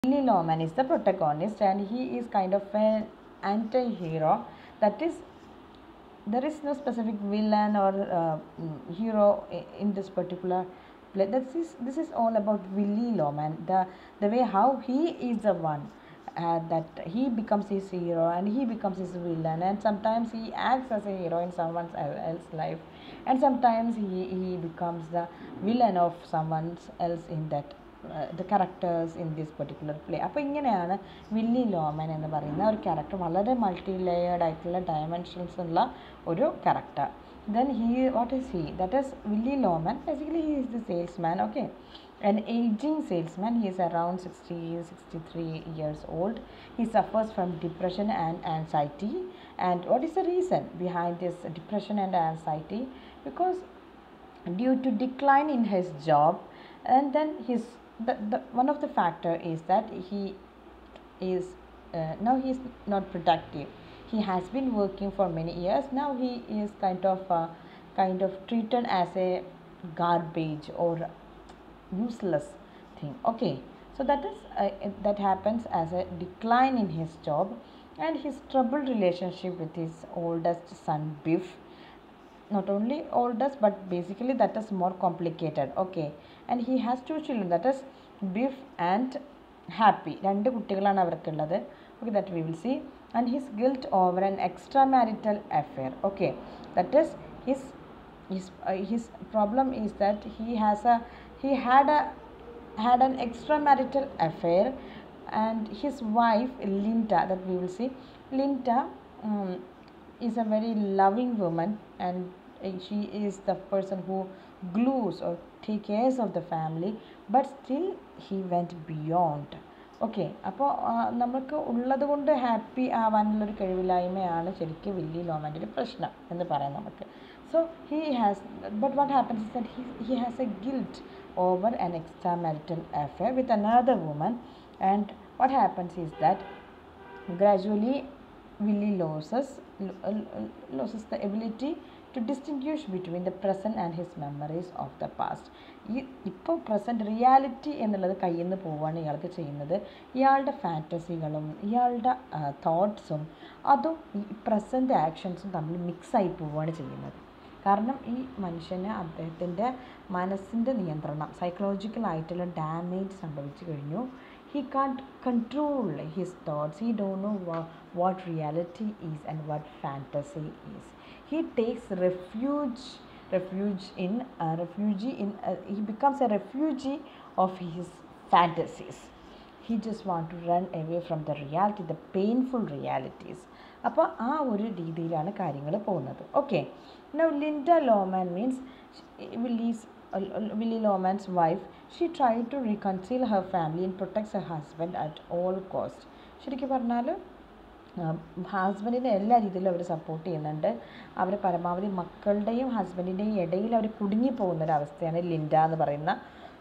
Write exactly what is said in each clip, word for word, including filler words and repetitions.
Willy Loman is the protagonist, and he is kind of an anti-hero. That is, there is no specific villain or uh, hero in this particular play. This is this is all about Willy Loman. The the way how he is the one uh, that he becomes his hero and he becomes his villain, and sometimes he acts as a hero in someone else's life, and sometimes he he becomes the villain of someone else in that uh, the characters in this particular play. അപ്പോൾ ഇങ്ങനെയാണ് Willy ലോമൻ എന്ന് പറയുന്ന ഒരു character, വളരെ multi layered ആയിട്ടുള്ള dimensions ഉള്ള ഒരു character. Then he, what is he? That is Willy Loman. Basically, he is the salesman. Okay, an aging salesman. He is around sixty, sixty-three years old. He suffers from depression and anxiety. And what is the reason behind this depression and anxiety? Because due to decline in his job, and then his the, the one of the factor is that he is uh, now he is not productive. He has been working for many years. Now he is kind of uh, kind of treated as a garbage or useless thing. Okay, so that is uh, that happens as a decline in his job, and his troubled relationship with his oldest son Biff. Not only oldest, but basically that is more complicated. Okay, and he has two children, that is Biff and Happy. രണ്ട് കുട്ടികളാണ് അവർക്കുള്ളത്. Okay, that we will see. And his guilt over an extramarital affair. Okay, that is his his uh, his problem is that he has a he had a had an extramarital affair, and his wife Linda, that we will see. Linda um, is a very loving woman, and she is the person who glues or take cares of the family, but still he went beyond. Okay, അപ്പോൾ നമുക്ക് ഉള്ളത് കൊണ്ട് happy ആവാനുള്ളൊരു കഴിവില്ലായ്മയാണ് ശരിക്കും Willy ലോമൻ്റെ ഒരു പ്രശ്നം എന്ന് പറയാം നമുക്ക്. So he has but what happens is that he he has a guilt over an extra marital affair with another woman, and what happens is that gradually Willy loses loses the ability to distinguish between the present and his memories of the past. ഈ ഇപ്പോൾ present reality എന്നുള്ളത് കയ്യിൽ നിന്ന് പോവുകയാണ് ഇയാൾക്ക് ചെയ്യുന്നത്. ഇയാളുടെ ഫാൻറ്റസികളും ഇയാളുടെ തോട്ട്സും അതും ഈ പ്രസൻറ്റ് ആക്ഷൻസും തമ്മിൽ മിക്സായി പോവുകയാണ് ചെയ്യുന്നത്. കാരണം ഈ മനുഷ്യന് അദ്ദേഹത്തിൻ്റെ മനസ്സിൻ്റെ നിയന്ത്രണം, സൈക്കോളജിക്കലായിട്ടുള്ള ഡാമേജ് സംഭവിച്ചു കഴിഞ്ഞു. He can't control his thoughts. He don't know what, what reality is and what fantasy is. He takes refuge refuge in a refugee in a, he becomes a refugee of his fantasies. He just want to run away from the reality, the painful realities. അപ്പോൾ ആ ഒരു രീതിയിലാണ് കാര്യങ്ങൾ പോകുന്നത്. Okay, now Linda Loman means Willy's uh, Willy Loman's wife. She tried to reconcile her family and protects her husband at all cost. ശരിക്കും പറഞ്ഞാൽ ഹസ്ബൻഡിനെ എല്ലാ രീതിയിലും അവർ സപ്പോർട്ട് ചെയ്യുന്നുണ്ട്. അവർ പരമാവധി മക്കളുടെയും ഹസ്ബൻഡിൻ്റെയും ഇടയിൽ അവർ കുടുങ്ങിപ്പോകുന്നൊരവസ്ഥയാണ് ലിൻഡ എന്ന് പറയുന്ന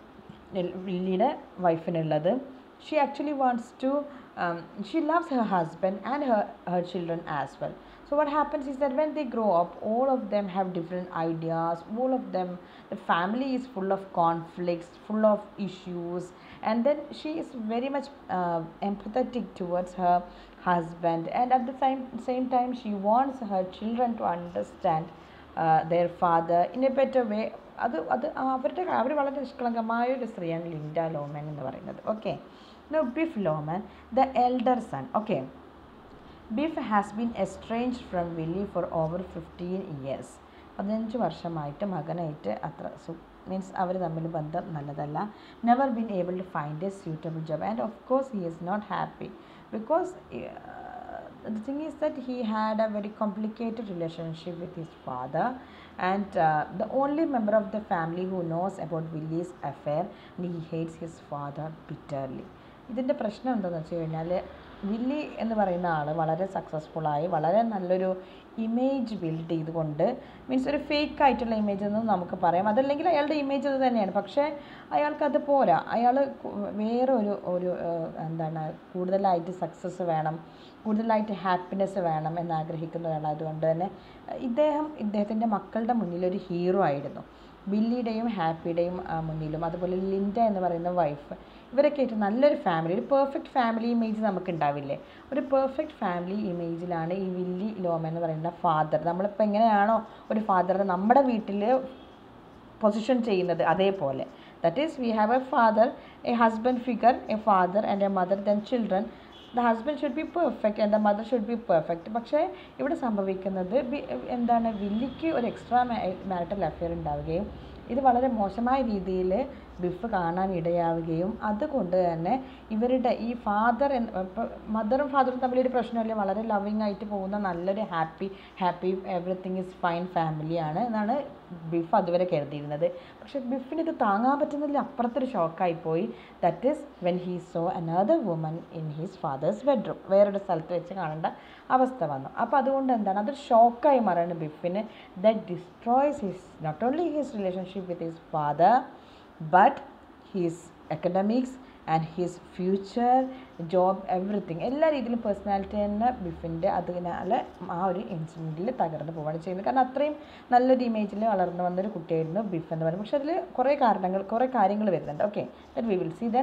വില്ലിയുടെ വൈഫിനുള്ളത്. She actually wants to um, she loves her husband and her, her children as well. So what happens is that when they grow up, all of them have different ideas, all of them, the family is full of conflicts, full of issues, and then she is very much uh, empathetic towards her husband, and at the same, same time she wants her children to understand uh, their father in a better way. അത് അത് അവരുടെ അവർ വളരെ നിഷ്കളങ്കമായ ഒരു സ്ത്രീയാണ് Linda Loman എന്ന് പറയുന്നത്. Okay, now Biff Loman, the elder son. Okay, Biff has been estranged from Willy for over fifteen years. പതിനഞ്ച് വർഷമായിട്ട് മകനായിട്ട് അത്ര സു മീൻസ് അവർ തമ്മിൽ ബന്ധം നല്ലതല്ല. Never been able to find a suitable job, and of course he is not happy because the thing is that he had a very complicated relationship with his father, and uh, the only member of the family who knows about Willy's affair, and he hates his father bitterly. ഇതിൻ്റെ പ്രശ്നം എന്താണെന്ന് വെച്ച് കഴിഞ്ഞാൽ Willy എന്ന് പറയുന്ന ആൾ വളരെ സക്സസ്ഫുള്ളായി വളരെ നല്ലൊരു ഇമേജ് ബിൽഡ് ചെയ്തുകൊണ്ട്, മീൻസ് ഒരു ഫേക്ക് ആയിട്ടുള്ള ഇമേജ് എന്ന് നമുക്ക് പറയാം, അതല്ലെങ്കിൽ അയാളുടെ ഇമേജ് അത് തന്നെയാണ്, പക്ഷേ അയാൾക്കത് പോരാ. അയാൾ വേറെ ഒരു ഒരു എന്താണ് കൂടുതലായിട്ട് സക്സസ് വേണം, കൂടുതലായിട്ട് ഹാപ്പിനെസ് വേണം എന്നാഗ്രഹിക്കുന്ന ഒരാളായതുകൊണ്ട് തന്നെ ഇദ്ദേഹം ഇദ്ദേഹത്തിൻ്റെ മക്കളുടെ മുന്നിലൊരു ഹീറോ ആയിരുന്നു. വില്ലിയുടെയും ഹാപ്പിയുടെയും മുന്നിലും, അതുപോലെ ലിൻഡ എന്ന് പറയുന്ന വൈഫ് ഇവരൊക്കെ ആയിട്ട് നല്ലൊരു ഫാമിലി, ഒരു പെർഫെക്റ്റ് ഫാമിലി ഇമേജ് നമുക്ക് ഉണ്ടാവില്ലേ, ഒരു പെർഫെക്റ്റ് ഫാമിലി ഇമേജിലാണ് ഈ വില്ലി ലോമൻ എന്ന് പറയുന്ന ഫാദർ. നമ്മളിപ്പോൾ എങ്ങനെയാണോ ഒരു ഫാദറിനെ നമ്മുടെ വീട്ടിൽ പൊസിഷൻ ചെയ്യുന്നത് അതേപോലെ. That is we have a father, a husband figure, a father and a mother, then children. The husband should be perfect and the mother should be perfect. പക്ഷേ ഇവിടെ സംഭവിക്കുന്നത് എന്താണ്, വില്ലിക്ക് ഒരു എക്സ്ട്രാ മാരിറ്റൽ അഫെയർ ഉണ്ടാവുകയും ഇത് വളരെ മോശമായ രീതിയിൽ ബിഫ് കാണാൻ ഇടയാവുകയും അതുകൊണ്ട് തന്നെ ഇവരുടെ ഈ ഫാദർ ഇപ്പോൾ മദറും ഫാദറും തമ്മിലൊരു പ്രശ്നമില്ല, വളരെ ലവിങ് ആയിട്ട് പോകുന്ന നല്ലൊരു happy happy everything is fine ഫാമിലിയാണ് എന്നാണ് ബിഫ് അതുവരെ കരുതിയിരുന്നത്. പക്ഷേ ബിഫിന് ഇത് താങ്ങാൻ പറ്റുന്നില്ല, അപ്പുറത്തൊരു ഷോക്കായിപ്പോയി. That is when he saw another woman in his father's bedroom. വേറൊരു സ്ഥലത്ത് വെച്ച് കാണേണ്ട അവസ്ഥ വന്നു. അപ്പോൾ അതുകൊണ്ട് എന്താണ്, അതൊരു ഷോക്കായി മാറാണ് ബിഫിന്. That destroys his not only his relationship with his father but his academics and his future job everything, എല്ലാ രീതിയിലും പേഴ്സണാലിറ്റി തന്നെ ബിഫിൻ്റെ അതിനാൽ ആ ഒരു ഇൻസിഡൻറ്റിൽ തകർന്നു പോവുകയാണ് ചെയ്യുന്നത്. കാരണം അത്രയും നല്ലൊരു ഇമേജിൽ വളർന്നു വന്നൊരു കുട്ടിയായിരുന്നു ബിഫ് എന്ന് പറയുന്നത്. പക്ഷേ അതിൽ കുറേ കാരണങ്ങൾ കുറേ കാര്യങ്ങൾ വരുന്നുണ്ട്. Okay, that we will see. Then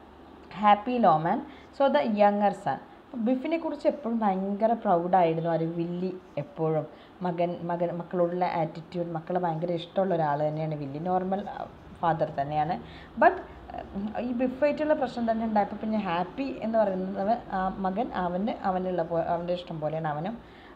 Happy Loman, so the younger son. ബിഫിനെ കുറിച്ച് എപ്പോഴും ഭയങ്കര പ്രൗഡായിരുന്നു ആര്, വില്ലി. എപ്പോഴും മകൻ മകൻ മക്കളോടുള്ള ആറ്റിറ്റ്യൂഡ്, മക്കളെ ഭയങ്കര ഇഷ്ടമുള്ള ഒരാൾ തന്നെയാണ് വില്ലി. നോർമൽ ഫാദർ തന്നെയാണ്. ബട്ട് ഈ ബിഫായിട്ടുള്ള പ്രശ്നം തന്നെ ഉണ്ടായപ്പോൾ പിന്നെ ഹാപ്പി എന്ന് പറയുന്നത് മകൻ അവന് അവനുള്ള അവൻ്റെ ഇഷ്ടം പോലെയാണ്. അവനും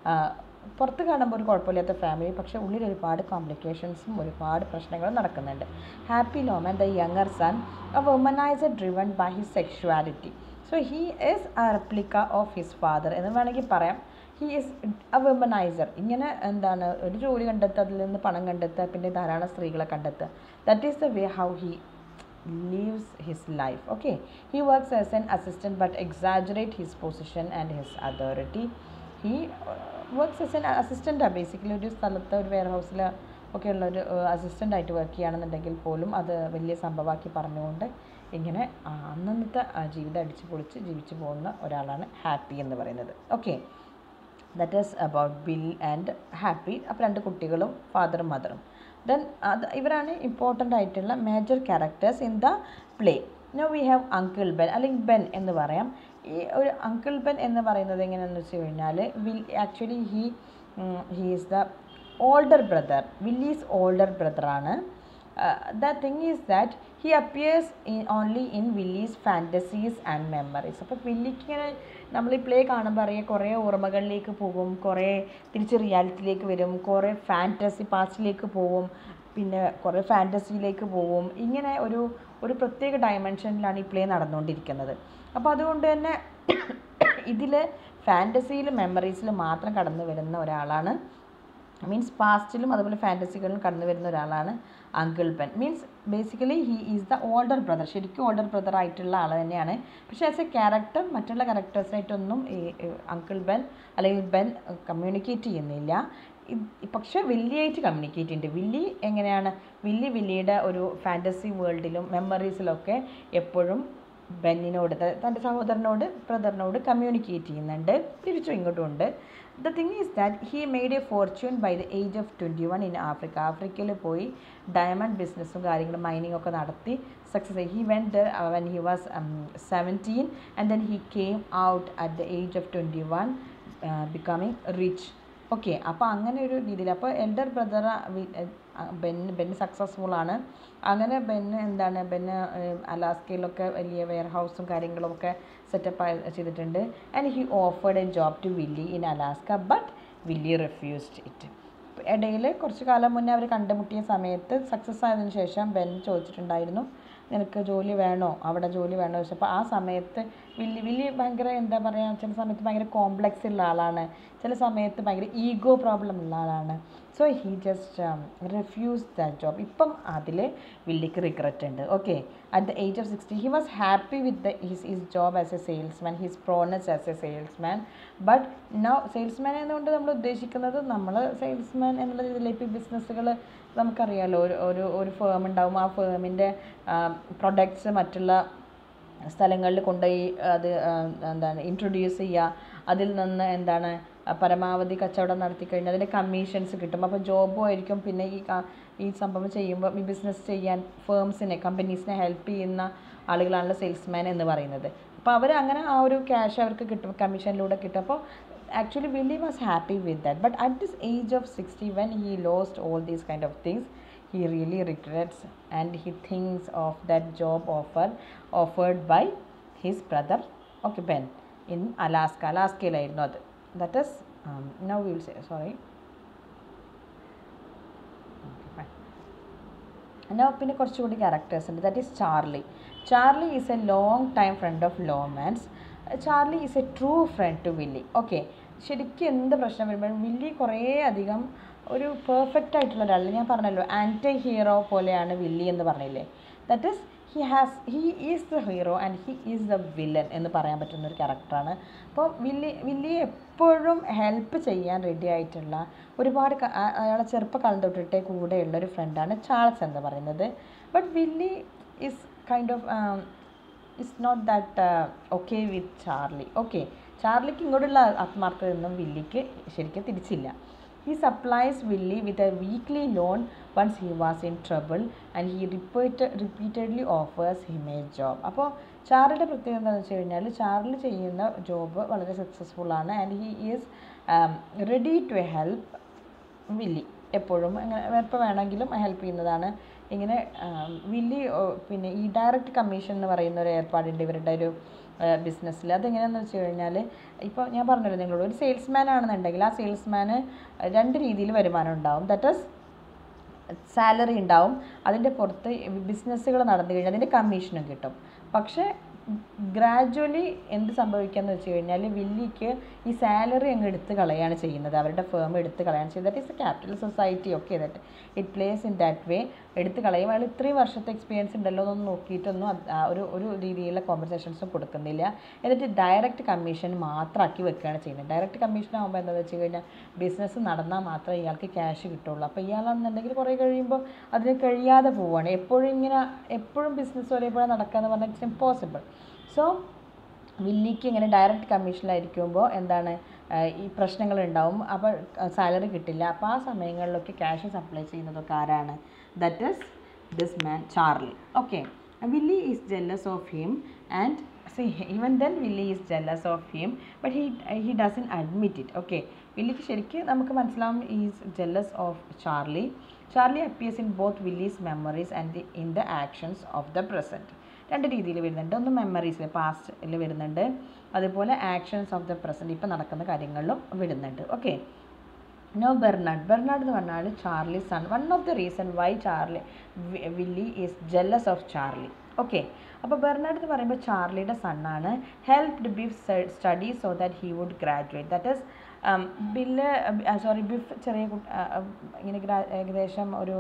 പുറത്ത് കാണുമ്പോൾ ഒരു കുഴപ്പമില്ലാത്ത ഫാമിലി, പക്ഷേ ഉള്ളിൽ ഒരുപാട് കോംപ്ലിക്കേഷൻസും ഒരുപാട് പ്രശ്നങ്ങളും നടക്കുന്നുണ്ട്. Happy Loman the younger son, a womaniser driven by his sexuality. So he is a replica of his father എന്ന് വേണമെങ്കിൽ പറയാം. He is a womaniser. ഇങ്ങനെ എന്താണ്, ഒരു ജോലി കണ്ടെത്തുക, അതിൽ നിന്ന് പണം കണ്ടെത്തുക, പിന്നെ ധാരാളം സ്ത്രീകളെ കണ്ടെത്തുക. That is the way how he lives his life. Okay, he works as an assistant but exaggerate his position and his authority. He uh, works as an assistant, basically ഒരു സ്ഥലത്ത് ഒരു വെയർ ഹൗസിൽ ഒക്കെ ഉള്ള ഒരു അസിസ്റ്റൻ്റ് ആയിട്ട് work ചെയ്യുകയാണെന്നുണ്ടെങ്കിൽ പോലും അത് വലിയ സംഭവമാക്കി പറഞ്ഞുകൊണ്ട് ഇങ്ങനെ അന്നന്നത്തെ ജീവിതം അടിച്ചു പൊളിച്ച് ജീവിച്ചു പോകുന്ന ഒരാളാണ് ഹാപ്പി എന്ന് പറയുന്നത്. Okay, that is about Biff and Happy. അപ്പോൾ രണ്ട് കുട്ടികളും ഫാദറും മദറും. ദെൻ അത് ഇവരാണ് ഇമ്പോർട്ടൻ്റ് ആയിട്ടുള്ള major characters in the play. No we have uncle Ben, അല്ലെങ്കിൽ ബെൻ എന്ന് പറയാം. ഈ ഒരു അങ്കിൾ ബെൻ എന്ന് പറയുന്നത് എങ്ങനെയാണെന്ന് വെച്ച് കഴിഞ്ഞാൽ Will actually he he is the older brother, Willy's older ബ്രദറാണ്. The thing is that he appears in only in Willy's fantasies and memories. അപ്പോൾ വില്ലിക്ക് ഇങ്ങനെ നമ്മൾ ഈ പ്ലേ കാണുമ്പോൾ അറിയാം, കുറേ ഓർമ്മകളിലേക്ക് പോകും, കുറേ തിരിച്ച് റിയാലിറ്റിയിലേക്ക് വരും, കുറേ ഫാൻറ്റസി പാസ്റ്റിലേക്ക് പോവും, പിന്നെ കുറേ ഫാൻറ്റസിയിലേക്ക് പോവും. ഇങ്ങനെ ഒരു ഒരു പ്രത്യേക ഡയമെൻഷനിലാണ് ഈ പ്ലേ നടന്നുകൊണ്ടിരിക്കുന്നത്. അപ്പോൾ അതുകൊണ്ട് തന്നെ ഇതിൽ ഫാൻറ്റസിയിലും മെമ്മറീസിലും മാത്രം കടന്നു വരുന്ന ഒരാളാണ്, മീൻസ് പാസ്റ്റിലും അതുപോലെ ഫാൻറ്റസികളിലും കടന്നു വരുന്ന ഒരാളാണ് uncle Ben. Means basically he is the older brother, ശരിക്കും ഓൾഡർ ബ്രദർ ആയിട്ടുള്ള ആൾ തന്നെയാണ്. പക്ഷേ ആസ് എ ക്യാരക്ടർ മറ്റുള്ള ക്യാരക്ടേഴ്സായിട്ടൊന്നും ഈ അങ്കിൾ ബെൻ അല്ലെങ്കിൽ ബെൻ കമ്മ്യൂണിക്കേറ്റ് ചെയ്യുന്നില്ല. പക്ഷേ വില്ലിയായിട്ട് കമ്മ്യൂണിക്കേറ്റ് ചെയ്യുന്നുണ്ട്. വില്ലി എങ്ങനെയാണ്, വില്ലി വില്ലിയുടെ ഒരു ഫാൻറ്റസി വേൾഡിലും മെമ്മറീസിലൊക്കെ എപ്പോഴും ബെന്നിനോട്, തൻ്റെ സഹോദരനോട് ബ്രദറിനോട് കമ്മ്യൂണിക്കേറ്റ് ചെയ്യുന്നുണ്ട്, തിരിച്ചും ഇങ്ങോട്ടും ഉണ്ട്. The thing is that he made a fortune by the age of twenty one in Africa. ആഫ്രിക്കയിൽ പോയി ഡയമണ്ട് ബിസിനസ്സും കാര്യങ്ങളും മൈനിങ് ഒക്കെ നടത്തി സക്സസ് ആയി. He went there when he was seventeen and then he came out at the age of twenty one becoming rich. Okay, അപ്പോൾ അങ്ങനെ ഒരു രീതിയിൽ അപ്പോൾ elder brother Ben Ben successful ആണ്. അങ്ങനെ ബെന്ന് എന്താണ് ബെന്ന് അലാസ്കയിലൊക്കെ വലിയ വെയർ ഹൗസും കാര്യങ്ങളൊക്കെ സെറ്റപ്പ് ചെയ്തിട്ടുണ്ട്. And he offered a job to Willy in Alaska but Willy refused it. ഇടയിൽ കുറച്ച് കാലം മുന്നേ അവർ കണ്ടുമുട്ടിയ സമയത്ത് സക്സസ് ആയതിനു ശേഷം ബെൻ ചോദിച്ചിട്ടുണ്ടായിരുന്നു, നിനക്ക് ജോലി വേണോ, അവിടെ ജോലി വേണോ ചോദിച്ചപ്പോൾ ആ സമയത്ത് വില്ലി വില്ലി ഭയങ്കര എന്താ പറയുക, ചില സമയത്ത് ഭയങ്കര കോംപ്ലക്സ് ഉള്ള ആളാണ്, ചില സമയത്ത് ഭയങ്കര ഈഗോ പ്രോബ്ലം ഉള്ള ആളാണ്. So he just refuse that job. ഇപ്പം അതിൽ വില്ലിക്ക് റിഗ്രറ്റ് ഉണ്ട്. Okay, at the age of sixty he was happy with the his his job as a salesman, his prowess as a salesman. But now salesman എന്നുകൊണ്ട് നമ്മൾ ഉദ്ദേശിക്കുന്നത്, നമ്മൾ salesman എന്നുള്ള രീതിയിലേക്ക് ബിസിനസ്സുകൾ നമുക്കറിയാമല്ലോ, ഒരു ഒരു ഒരു ഫേം ഉണ്ടാവും, ആ ഫേമിൻ്റെ പ്രൊഡക്ട്സ് മറ്റുള്ള സ്ഥലങ്ങളിൽ കൊണ്ടുപോയി അത് എന്താണ് ഇൻട്രൊഡ്യൂസ് ചെയ്യുക, അതിൽ നിന്ന് എന്താണ് പരമാവധി കച്ചവടം നടത്തി കഴിഞ്ഞാൽ അതിൻ്റെ കമ്മീഷൻസ് കിട്ടും. അപ്പോൾ ജോബും ആയിരിക്കും. പിന്നെ ഈ ഈ സംഭവം ചെയ്യുമ്പോൾ ഈ ബിസിനസ് ചെയ്യാൻ ഫേംസിനെ കമ്പനീസിനെ ഹെൽപ്പ് ചെയ്യുന്ന ആളുകളാണല്ലോ സെയിൽസ്മാൻ എന്ന് പറയുന്നത്. അപ്പോൾ അവർ അങ്ങനെ ആ ഒരു ക്യാഷ് അവർക്ക് കിട്ടും, കമ്മീഷനിലൂടെ കിട്ടും. അപ്പോൾ actually Willie was happy with that, but at this age of sixty, when he lost all these kind of things, he really regrets and he thinks of that job offer offered by his brother, okay, Ben, in Alaska. Alaskയിലായിരുന്നു അത്. That is um, now we will say sorry. Now പിന്നെ കുറച്ചുകൂടി characters ഉണ്ട്. That is Charlie. Charlie is a long time friend of Lomans. Charlie is a true friend to Willy. Okay, ശരിക്കും എന്ത് പ്രശ്നം വരുമ്പോഴും Willy കുറേ അധികം ഒരു പെർഫെക്റ്റ് ആയിട്ടുള്ള ഒരാൾ, ഞാൻ പറഞ്ഞല്ലോ ആൻറ്റി ഹീറോ പോലെയാണ് വില്ലി എന്ന് പറഞ്ഞില്ലേ. That is he has he is the hero and he is the villain എന്ന് പറയാൻ പറ്റുന്ന ഒരു ക്യാരക്ടറാണ്. അപ്പോൾ വില്ലി വില്ലിയെ എപ്പോഴും ഹെൽപ്പ് ചെയ്യാൻ റെഡി ആയിട്ടുള്ള ഒരുപാട് അയാളെ ചെറുപ്പകാലം തൊട്ടിട്ടേ കൂടെയുള്ള ഒരു ഫ്രണ്ടാണ് ചാൾസ് എന്ന് പറയുന്നത്. But Willy is kind of is not that okay with Charlie. Okay, ചാർലിക്ക് ഇങ്ങോട്ടുള്ള ആത്മാർത്ഥതയൊന്നും വില്ലിക്ക് ശരിക്കും തിരിച്ചില്ല. He supplies Willie with a weekly loan once he was in trouble and he repeated, repeatedly offers him a job. അപ്പോൾ ചാർലിയുടെ പ്രത്യേകത എന്താണെന്ന് വെച്ച് കഴിഞ്ഞാൽ Charlie ചെയ്യുന്ന ജോബ് വളരെ സക്സസ്ഫുൾ ആണ് and he is ready to help Willy. എപ്പോഴും അങ്ങനെ എപ്പോൾ വേണമെങ്കിലും ഹെൽപ്പ് ചെയ്യുന്നതാണ്. ഇങ്ങനെ വില്ലി പിന്നെ ഈ ഡയറക്റ്റ് കമ്മീഷൻ എന്ന് പറയുന്ന ഒരു ഏർപ്പാടുണ്ട് ഇവരുടെ ഒരു ബിസിനസ്സിൽ. അതെങ്ങനെയാണെന്ന് വെച്ച് കഴിഞ്ഞാൽ ഇപ്പോൾ ഞാൻ പറഞ്ഞല്ലോ നിങ്ങളോട്, ഒരു സെയിൽസ്മാൻ ആണെന്നുണ്ടെങ്കിൽ ആ സെയിൽസ്മാന് രണ്ട് രീതിയിൽ വരുമാനം ഉണ്ടാവും. ദാറ്റ് ഈസ് സാലറി ഉണ്ടാവും, അതിൻ്റെ പുറത്ത് ബിസിനസ്സുകൾ നടന്നു കഴിഞ്ഞാൽ അതിൻ്റെ കമ്മീഷനും കിട്ടും. പക്ഷേ ഗ്രാജ്വലി എന്ത് സംഭവിക്കാന്ന് വെച്ച് കഴിഞ്ഞാൽ വില്ലിക്ക് ഈ സാലറി അങ്ങ് എടുത്ത് കളയാണ് ചെയ്യുന്നത്, അവരുടെ ഫേം എടുത്ത് കളയാണ് ചെയ്യുന്നത്. That is a capital society. Okay, that it place in that way. എടുത്ത് കളയും. അയാൾ ഇത്രയും വർഷത്തെ എക്സ്പീരിയൻസ് ഉണ്ടല്ലോ എന്നൊന്നും നോക്കിയിട്ടൊന്നും ഒരു ഒരു രീതിയിലുള്ള കോമ്പൻസേഷൻസും കൊടുക്കുന്നില്ല. എന്നിട്ട് ഡയറക്റ്റ് കമ്മീഷൻ മാത്രമാക്കി വെക്കുകയാണ് ചെയ്യുന്നത്. ഡയറക്റ്റ് കമ്മീഷൻ ആകുമ്പോൾ എന്താണെന്ന് വെച്ച് കഴിഞ്ഞാൽ ബിസിനസ് നടന്നാൽ മാത്രമേ ഇയാൾക്ക് ക്യാഷ് കിട്ടുള്ളൂ. അപ്പോൾ ഇയാളാണെന്നുണ്ടെങ്കിൽ കുറേ കഴിയുമ്പോൾ അതിന് കഴിയാതെ പോവുകയാണ്. എപ്പോഴും ഇങ്ങനെ എപ്പോഴും ബിസിനസ് ഒരേപോലെ നടക്കുക എന്ന് പറഞ്ഞാൽ ഇറ്റ്സ് ഇമ്പോസിബിൾ. സോ വില്ലിക്ക് ഇങ്ങനെ ഡയറക്റ്റ് കമ്മീഷനിലായിരിക്കുമ്പോൾ എന്താണ് ഈ പ്രശ്നങ്ങളുണ്ടാവും. അപ്പോൾ സാലറി കിട്ടില്ല. അപ്പോൾ ആ സമയങ്ങളിലൊക്കെ ക്യാഷ് സപ്ലൈ ചെയ്യുന്നതൊക്കെ ആരാണ്? That is this man Charlie. Okay, Willy is jealous of him and see even then Willie is jealous of him but he he doesn't admit it. Okay, വില്ലിക്ക് ശരിക്കും നമുക്ക് മനസ്സിലാവും is jealous of Charlie. Charlie appears in both Willie's memories and the, in the actions of the present. രണ്ട് രീതിയിൽ വരുന്നുണ്ട്. ഒന്ന് മെമ്മറീസിൽ പാസ്റ്റിൽ വരുന്നുണ്ട്, അതുപോലെ ആക്ഷൻസ് ഓഫ് ദ പ്രസൻറ്റ് ഇപ്പോൾ നടക്കുന്ന കാര്യങ്ങളിലും വരുന്നുണ്ട്. Okay, no Bernard. ബെർണാഡ് എന്ന് പറഞ്ഞാൽ Charlie son. One of the reason why Charlie Willy is jealous of Charlie. Okay, അപ്പോൾ ബെർണാഡ് എന്ന് പറയുമ്പോൾ ചാർലിയുടെ സണ്ണാണ്. Helped Biff study so that he would graduate. That is bill sorry Biff ചെറിയ ഇങ്ങനെ ഗ്രാ ഏകദേശം ഒരു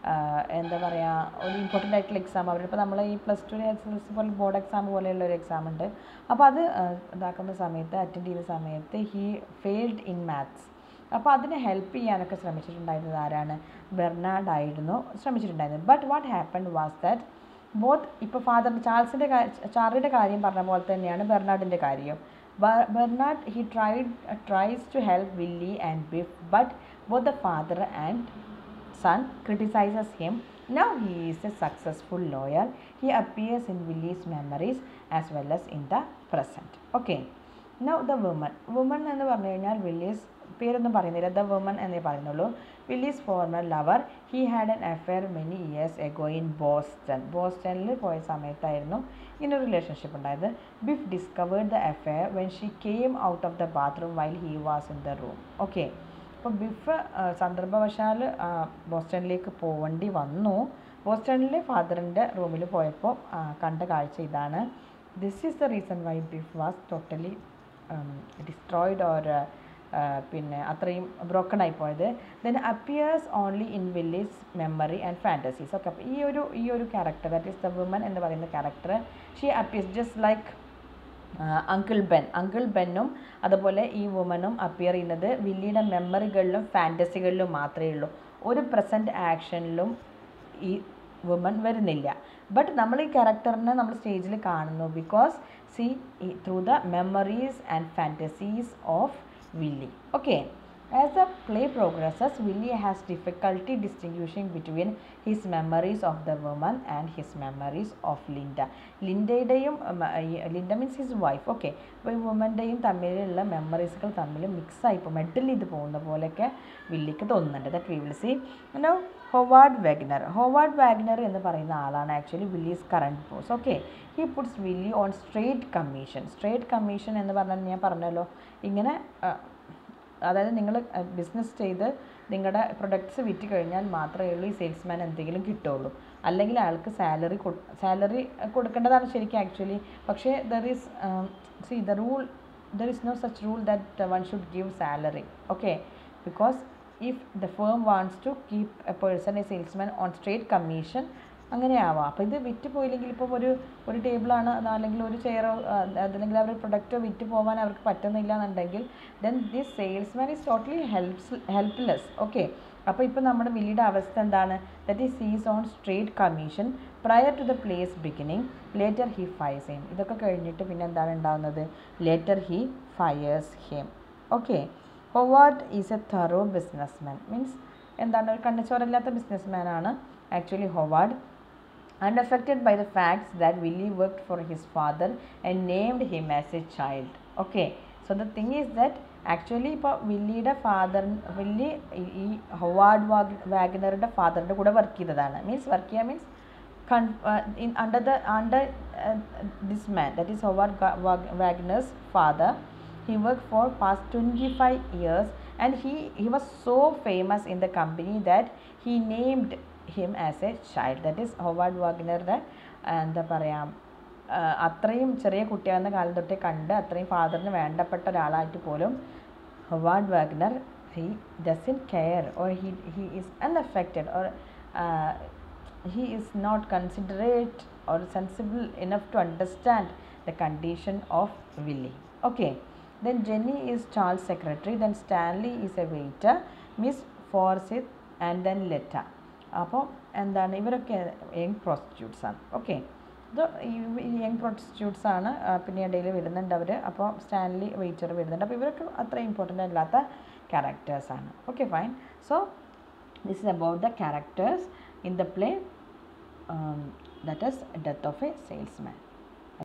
എന്താ പറയുക ഒരു ഇമ്പോർട്ടൻ്റ് ആയിട്ടുള്ള എക്സാം അവരുടെ ഇപ്പോൾ നമ്മൾ ഈ plus two S L C പോലെ ബോർഡ് എക്സാം പോലെയുള്ള ഒരു എക്സാം ഉണ്ട്. അപ്പോൾ അത് ഇതാക്കുന്ന സമയത്ത് അറ്റൻഡ് ചെയ്യുന്ന സമയത്ത് ഹി ഫെയിൽഡ് ഇൻ മാത്സ്. അപ്പോൾ അതിനെ ഹെൽപ്പ് ചെയ്യാനൊക്കെ ശ്രമിച്ചിട്ടുണ്ടായിരുന്നത് ആരാണ്? ബെർണാഡ് ആയിരുന്നു ശ്രമിച്ചിട്ടുണ്ടായിരുന്നത്. But what happened was that both ഇപ്പോൾ ഫാദർ ചാൾസിൻ്റെ ചാർലിയുടെ കാര്യം പറഞ്ഞ പോലെ തന്നെയാണ് ബെർണാഡിൻ്റെ കാര്യം. Bernard he tried tries to help Willy and Biff but both the father and son criticizes him. Now he is a successful lawyer. He appears in Willie's memories as well as in the present. Okay, now the woman. Woman എന്ന് പറഞ്ഞു കഴിഞ്ഞാൽ Willys പേരൊന്നും പറയുന്നില്ല, the woman എന്നേ പറയുന്നുള്ളൂ. Willy's former lover. He had an affair many years ago in Boston. ബോസ്റ്റണിൽ പോയ സമയത്തായിരുന്നു ഇങ്ങനെ റിലേഷൻഷിപ്പ് ഉണ്ടായത്. Biff discovered the affair when she came out of the bathroom while he was in the room. Okay, അപ്പോൾ Biff സന്ദർഭവശാൽ ബോസ്റ്റണിലേക്ക് പോവേണ്ടി വന്നു. ബോസ്റ്റണിലെ ഫാദറിൻ്റെ റൂമിൽ പോയപ്പോൾ കണ്ട കാഴ്ച ഇതാണ്. This is the reason why Biff was totally destroyed or പിന്നെ അത്രയും ബ്രോക്കൺ ആയി പോയത്. Then appears only in Willy's memory and fantasies. Okay, അപ്പോൾ ഈ ഒരു ഈ ഒരു character that is the woman എന്ന് പറയുന്ന character she appears just like uncle Ben. Uncle ബെന്നും അതുപോലെ ഈ വുമനും അപ്പിയർ ചെയ്യുന്നത് വില്ലിയുടെ മെമ്മറികളിലും ഫാൻറ്റസികളിലും മാത്രമേ ഉള്ളൂ. ഒരു പ്രസൻറ്റ് ആക്ഷനിലും ഈ വുമൻ വരുന്നില്ല. ബട്ട് നമ്മൾ ഈ ക്യാരക്ടറിനെ നമ്മൾ സ്റ്റേജിൽ കാണുന്നു because see through the memories and fantasies of Willy. Okay, As the play progresses, Willie has difficulty distinguishing between his memories of the woman and his memories of Linda. ലിൻഡയുടെയും Linda means his wife, okay. അപ്പോൾ ഈ വുമൻ്റെയും തമ്മിലുള്ള മെമ്മറീസുകൾ തമ്മിൽ മിക്സായി ഇപ്പോൾ മെഡിൽ ചെയ്ത് പോകുന്ന പോലെയൊക്കെ വില്ലിക്ക് തോന്നുന്നുണ്ട്. That we will see. No Howard Wagner. Howard Wagner എന്ന് പറയുന്ന ആളാണ് actually Willy's current boss. Okay. He puts Willy on straight commission. Straight commission എന്ന് പറഞ്ഞാൽ ഞാൻ പറഞ്ഞല്ലോ, ഇങ്ങനെ അതായത് നിങ്ങൾ ബിസിനസ് ചെയ്ത് നിങ്ങളുടെ പ്രൊഡക്ട്സ് വിറ്റ് കഴിഞ്ഞാൽ മാത്രമേ ഉള്ളൂ ഈ സെയിൽസ്മാൻ എന്തെങ്കിലും കിട്ടുള്ളൂ. അല്ലെങ്കിൽ അയാൾക്ക് സാലറി സാലറി കൊടുക്കേണ്ടതാണ് ശരിക്കും ആക്ച്വലി. പക്ഷേ there is see the rule there is no such rule that one should give salary. Okay. Because if the firm wants to keep a person a salesman on straight commission, അങ്ങനെ ആവാം. അപ്പോൾ ഇത് വിറ്റ് പോയില്ലെങ്കിൽ ഇപ്പം ഒരു ഒരു ടേബിളാണ്, അല്ലെങ്കിൽ ഒരു ചെയറോ അതല്ലെങ്കിൽ അവർ പ്രൊഡക്റ്റോ വിറ്റ് പോകാൻ അവർക്ക് പറ്റുന്നില്ല എന്നുണ്ടെങ്കിൽ then this salesman is totally helps helpless. Okay. അപ്പോൾ ഇപ്പോൾ നമ്മുടെ വില്ലിയുടെ അവസ്ഥ എന്താണ്? That is sees on straight commission prior to the place beginning, later he fires him. ഇതൊക്കെ കഴിഞ്ഞിട്ട് പിന്നെ എന്താണ് ഉണ്ടാകുന്നത്? Later he fires him. Okay. Howard is a thorough businessman. Means എന്താണ്? ഒരു കണ്ണച്ചോരല്ലാത്ത ബിസിനസ്മാനാണ് actually Howard. Unaffected by the facts that Willie worked for his father and named him as a child. Okay. So the thing is that actually ഇപ്പോൾ വില്ലിയുടെ father Willy ഈ Howard wag വാഗ്നറുടെ ഫാദറിൻ്റെ കൂടെ വർക്ക് ചെയ്തതാണ്. മീൻസ് വർക്ക് ചെയ്യുക means con in under the under this man, that is Howard Wagner's father. He worked for past twenty-five years and he he was so famous in the company that he named him as a child. That is Howard വാഗ്നറുടെ എന്താ പറയുക, അത്രയും ചെറിയ കുട്ടിയാകുന്ന കാലം തൊട്ടേ കണ്ട് അത്രയും ഫാദറിന് വേണ്ടപ്പെട്ട ഒരാളായിട്ട് പോലും Howard Wagner he doesn't care or he he is unaffected or uh, he is not considerate or sensible enough to understand the condition of Willie. Okay. Then Jenny is Charles' secretary, then Stanley is a waiter, Miss Forsyth and then Letta. അപ്പോൾ എന്താണ്? ഇവരൊക്കെ young prostitutes ആണ്. Okay. ഇത് ഈ young prostitutes ആണ്. പിന്നെ ഇടയിൽ വരുന്നുണ്ട് അവർ. അപ്പോൾ സ്റ്റാൻലി വെയിറ്റർ വരുന്നുണ്ട്. അപ്പോൾ ഇവരൊക്കെ അത്ര ഇമ്പോർട്ടൻ്റ് അല്ലാത്ത ക്യാരക്ടേഴ്സാണ്. Okay, fine. So this is about the characters in the play that is death of a salesman.